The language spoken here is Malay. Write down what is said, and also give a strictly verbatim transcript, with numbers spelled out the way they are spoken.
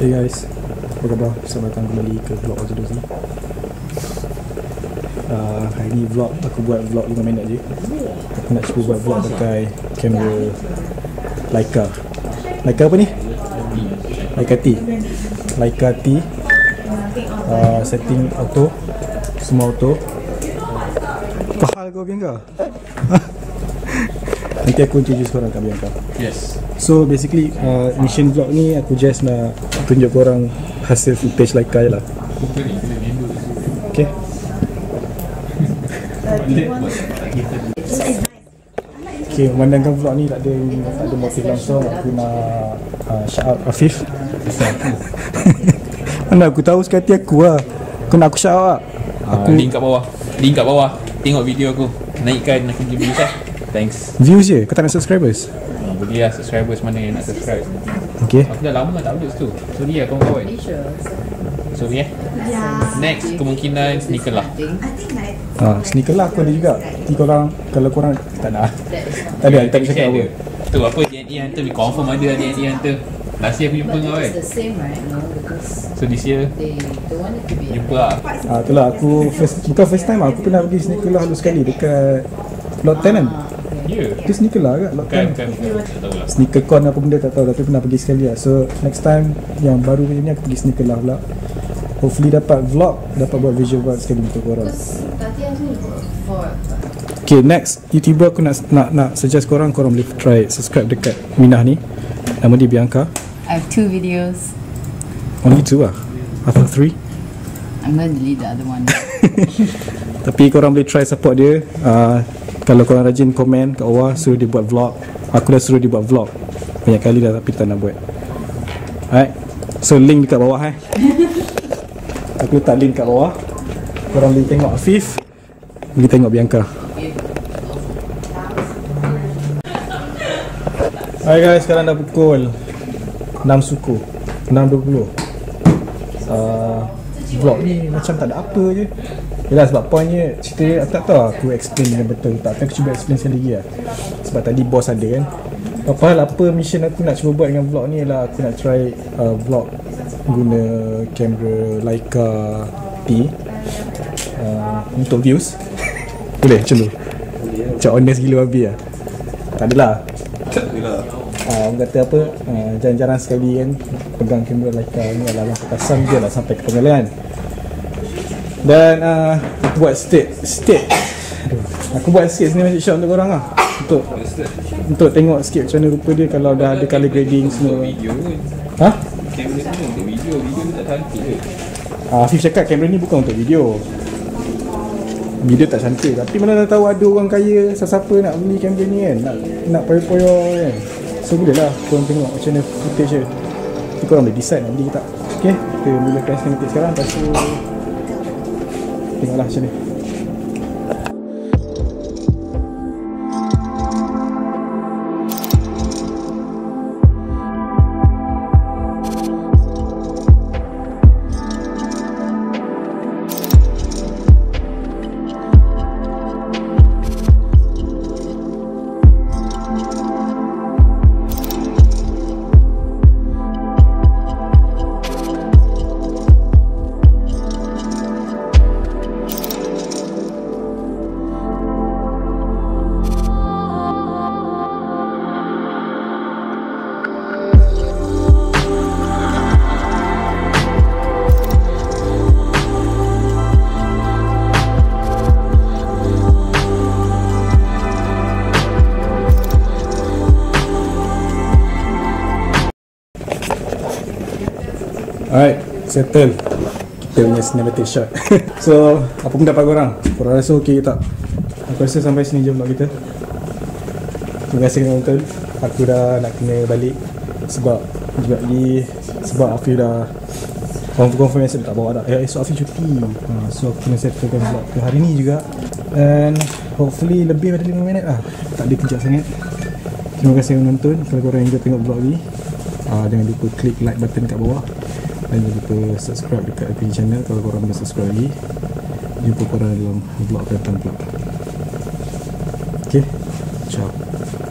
Hey guys, apa khabar? Selamat datang kembali ke vlog Ozodozi. uh, Hari ni vlog, aku buat vlog lima minit je. Aku nak cuba buat vlog pakai kamera Leica. Leica apa ni? Leica T. Leica T. uh, Setting auto, semua auto. Kau hal kau Bianca? Nanti aku introduce korang kat Bianca. Yes. So basically uh, mission vlog ni aku just nak tunjuk korang hasil footage Leica je lah. Okay. Okay, memandangkan vlog ni tak ada tak ada motif langsung, aku nak uh, shout out Afif. Mana aku tahu sekali aku lah. Kau nak aku shout out? Aku uh, link kat bawah. Link kat bawah. Tengok video aku. Naikkan aku punya views lah. Thanks. Views je? Kau tak nak subscribers? Uh, boleh lah subscribers mana yang nak subscribe. Okay. Aku dah lama tak upload situ. Sorry lah kawan-kawan. Sorry eh. Next kemungkinan sneaker lah. Ah, sneaker lah aku ada juga. Nanti korang, kalau korang tak nak. Tak ada, tak nak cakap apa. Tu apa D N A Hunter, we confirm ada D N A Hunter. Last year aku jumpa kau kan. So this year jumpa lah. Ah, itulah aku first, kita first time aku pernah pergi sneaker lah dulu sekali dekat Lot ten kan. Ya. Itu sneaker lah kat Lot ten. Kan, kan. Tak tahu lah. Sneaker con apa benda tak tahu, tapi pernah pergi sekali lah. So next time yang baru ni aku pergi sneaker lah pula. Hopefully dapat vlog, dapat buat visual vlog sekali untuk korang. Okay, next YouTuber aku nak nak nak suggest korang, korang boleh try subscribe dekat Minah ni. Nama dia Bianca. I have two videos. Only two lah? I thought three. I'm going to delete the other one. Tapi korang boleh try support dia. uh, Kalau korang rajin komen kat bawah, suruh dia buat vlog. Aku dah suruh dia buat vlog banyak kali dah, tapi tak nak buat. Alright, so link dekat bawah eh. Aku letak link kat bawah. Korang boleh tengok Afif, boleh tengok Bianca. Hai guys, sekarang dah pukul enam suku, enam dua puluh. uh, Vlog ni macam tak ada apa je. Yelah, sebab pointnya cerita dia, aku tak tahu aku explain dengan betul tak. Tapi aku cuba explain sekali lagi lah. Sebab tadi boss ada kan. Apa hal apa mission aku nak cuba buat dengan vlog ni ialah aku nak try uh, vlog guna kamera Leica T uh, untuk views. Boleh macam tu? Macam honest gila babi lah. Tak adalah. Uh, orang kata apa, uh, jarang-jarang sekali kan pegang kamera Leica ni adalah kesan je lah sampai ke pengalaman. Dan uh, aku buat state state Aduh, aku buat sikit cinematic shot untuk korang lah, untuk untuk tengok sikit macam mana rupa dia kalau dah ada color grading semua. Ha? Kamera ni untuk video, video ni tak cantik ke? Ah, Afif cakap kamera ni bukan untuk video. Video tak cantik, tapi mana dah tahu ada orang kaya siapa-siapa nak beli kamera ni kan, nak nak poyo-poyo kan. So boleh lah korang tengok macam mana footage dia. Nanti korang boleh decide nak beli ke tak. Okay, kita mulakan cinematic sekarang. Lepas tu tengoklah macam ni. Alright, settle kita punya cinematic shot. So, apa pendapat korang? Korang rasa okey ke tak? Aku rasa sampai sini je vlog kita. Terima kasih kerana nonton. Aku dah nak kena balik sebab juga lagi sebab Afif dah confirm esok tak bawa dah. Eh, esok Afif cuti. Ha, so aku kena settlekan vlog ke hari ni juga. And hopefully lebih pada lima minit lah. Tak ada kejap sangat. Terima kasih kerana nonton. Kalau korang enjoy tengok vlog ni, uh, jangan lupa klik like button kat bawah. Dan jangan lupa subscribe dekat F B channel kalau korang belum subscribe lagi. Jumpa korang dalam vlog akan datang pula. Okay, ciao.